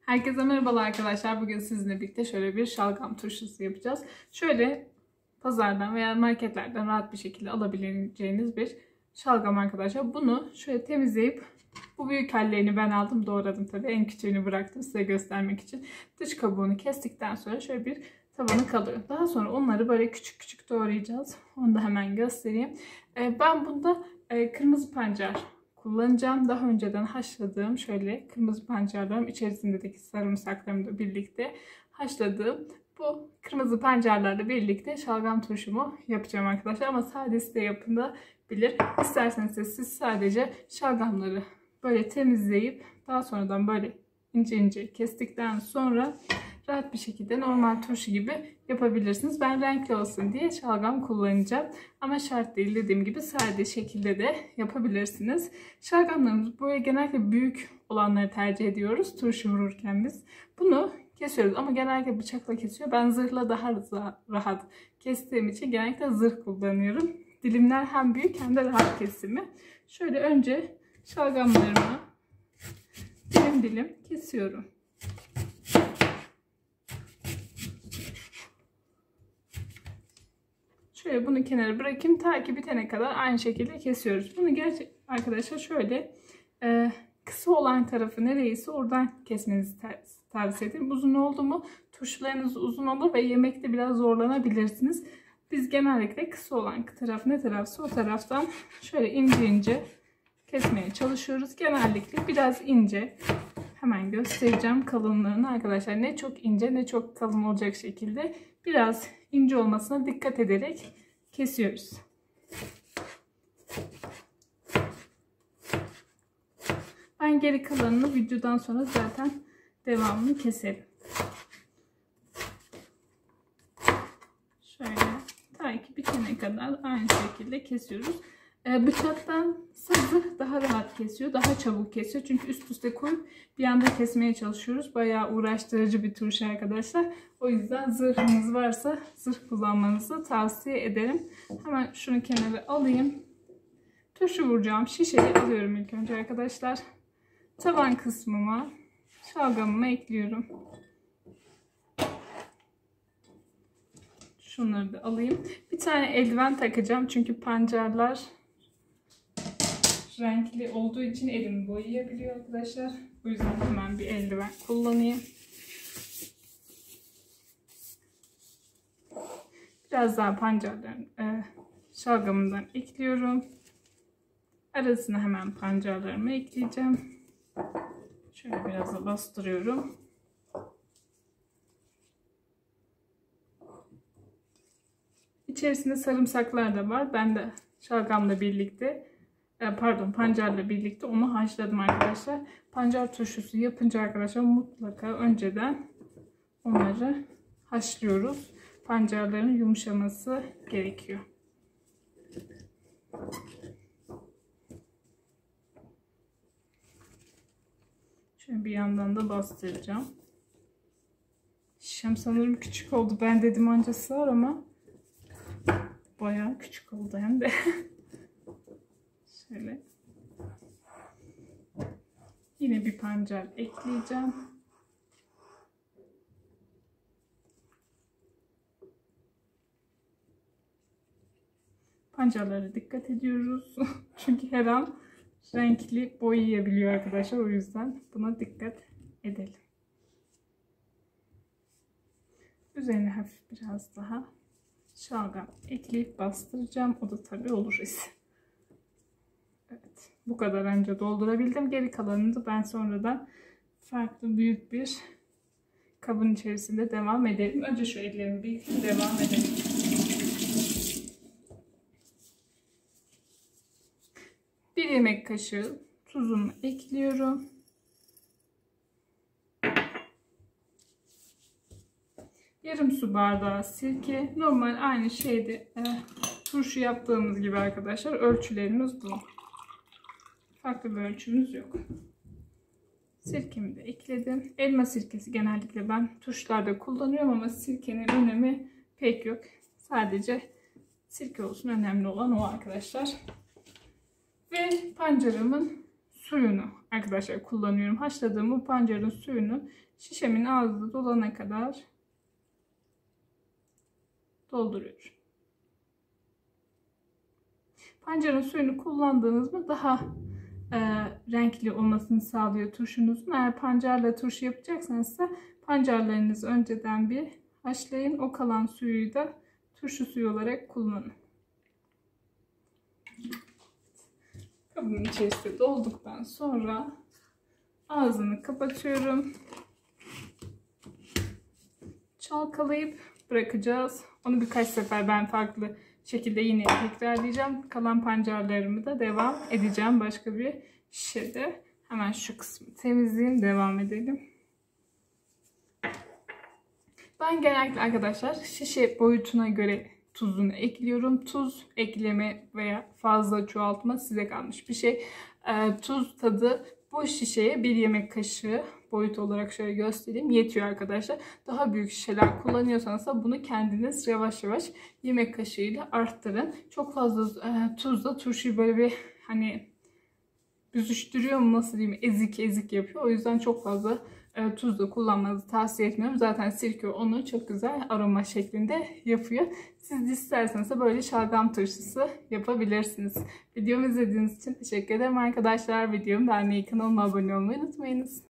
Herkese merhabalar arkadaşlar. Bugün sizinle birlikte şöyle bir şalgam turşusu yapacağız. Şöyle pazardan veya marketlerden rahat bir şekilde alabileceğiniz bir şalgam arkadaşlar. Bunu şöyle temizleyip bu büyük hallerini ben aldım, doğradım tabii. En küçüğünü bıraktım size göstermek için. Dış kabuğunu kestikten sonra şöyle bir tabanı kalıyor. Daha sonra onları böyle küçük küçük doğrayacağız. Onu da hemen göstereyim. Ben bunda kırmızı pancar kullanacağım. Daha önceden haşladığım şöyle kırmızı pancarlarım içerisindeki sarımsaklarımı da birlikte haşladığım bu kırmızı pancarlarla birlikte şalgam turşumu yapacağım arkadaşlar. Ama sadesi de yapılabilir. İsterseniz de siz sadece şalgamları böyle temizleyip daha sonradan böyle ince ince kestikten sonra rahat bir şekilde normal turşu gibi yapabilirsiniz. Ben renkli olsun diye şalgam kullanacağım. Ama şart değil, dediğim gibi sade şekilde de yapabilirsiniz. Şalgamlarımız böyle genellikle büyük olanları tercih ediyoruz turşu vururken biz. Bunu kesiyoruz ama genellikle bıçakla kesiyor. Ben zırhla daha rahat kestiğim için genellikle zırh kullanıyorum. Dilimler hem büyük hem de rahat kesimi. Şöyle önce şalgamlarımı dilim dilim kesiyorum. Şöyle bunu kenara bırakayım. Ta ki bitene kadar aynı şekilde kesiyoruz. Bunu arkadaşlar şöyle kısa olan tarafı nereyse oradan kesmenizi tavsiye ederim. Uzun oldu mu turşularınız uzun olur ve yemekte biraz zorlanabilirsiniz. Biz genellikle kısa olan taraf ne tarafsa o taraftan şöyle ince ince kesmeye çalışıyoruz. Genellikle biraz ince. Hemen göstereceğim kalınlığını arkadaşlar. Ne çok ince ne çok kalın olacak şekilde biraz ince olmasına dikkat ederek kesiyoruz. Ben geri kalanını videodan sonra zaten devamını keserim. Şöyle ta ki bitene kadar aynı şekilde kesiyoruz. Bıçaktan zırh daha rahat kesiyor, daha çabuk kesiyor. Çünkü üst üste koyup bir anda kesmeye çalışıyoruz. Bayağı uğraştırıcı bir turşu arkadaşlar. O yüzden zırhınız varsa zırh kullanmanızı tavsiye ederim. Hemen şunu kenara alayım. Turşu vuracağım şişeyi alıyorum ilk önce arkadaşlar. Taban kısmıma şalgamımı ekliyorum. Şunları da alayım. Bir tane eldiven takacağım çünkü pancarlar renkli olduğu için elimi boyayabiliyor arkadaşlar. O yüzden hemen bir eldiven kullanayım. Biraz daha pancarların şalgamından ekliyorum. Arasına hemen pancarlarımı ekleyeceğim. Şöyle biraz da bastırıyorum. İçerisinde sarımsaklar da var. Ben de şalgamla birlikte pancarla birlikte onu haşladım arkadaşlar. Pancar turşusu yapınca arkadaşlar mutlaka önceden onları haşlıyoruz. Pancarların yumuşaması gerekiyor. Şöyle bir yandan da bastıracağım. Şişem sanırım küçük oldu. Ben dedim anca sığar ama bayağı küçük oldu hem de. Şöyle. Yine bir pancar ekleyeceğim. Pancarlara dikkat ediyoruz. Çünkü her an renkli boyayabiliyor arkadaşlar. O yüzden buna dikkat edelim. Üzerine hafif biraz daha şalgam ekleyip bastıracağım. O da tabii olur ise. Evet. Bu kadar önce doldurabildim. Geri kalanını da ben sonradan farklı büyük bir kabın içerisinde devam edelim. Önce şu ellerimi bir devam edelim. Bir yemek kaşığı tuzumu ekliyorum. Yarım su bardağı sirke. Normal aynı şeyde turşu yaptığımız gibi arkadaşlar. Ölçülerimiz bu. Farklı bir ölçümüz yok. Sirkemi de ekledim. Elma sirkesi genellikle ben turşularda kullanıyorum ama sirkenin önemi pek yok. Sadece sirke olsun, önemli olan o arkadaşlar. Ve pancarımın suyunu arkadaşlar kullanıyorum. Haşladığım bu pancarın suyunu şişemin ağzı dolana kadar dolduruyorum. Pancarın suyunu kullandığınız mı daha renkli olmasını sağlıyor turşunuzun. Eğer pancarla turşu yapacaksanız ise pancarlarınızı önceden bir haşlayın. O kalan suyu da turşu suyu olarak kullanın. Kabın içerisinde dolduktan sonra ağzını kapatıyorum. Çalkalayıp bırakacağız. Onu birkaç sefer ben farklı şekilde yine tekrarlayacağım. Kalan pancarlarımı da devam edeceğim başka bir şişede. Hemen şu kısmı temizleyeyim, devam edelim. Ben genellikle arkadaşlar şişe boyutuna göre tuzunu ekliyorum. Tuz ekleme veya fazla çoğaltma size kalmış bir şey. Tuz tadı bu şişeye bir yemek kaşığı boyut olarak şöyle göstereyim yetiyor arkadaşlar. Daha büyük şişeler kullanıyorsanız da bunu kendiniz yavaş yavaş yemek kaşığıyla arttırın. Çok fazla tuzla turşuyu böyle bir hani büzüştürüyor mu nasıl diyeyim, ezik ezik yapıyor. O yüzden çok fazla tuz da kullanmanızı tavsiye etmiyorum. Zaten sirke onu çok güzel aroma şeklinde yapıyor. Siz isterseniz de böyle şalgam turşusu yapabilirsiniz. Videomu izlediğiniz için teşekkür ederim arkadaşlar. Videomu beğenmeyi, kanalıma abone olmayı unutmayınız.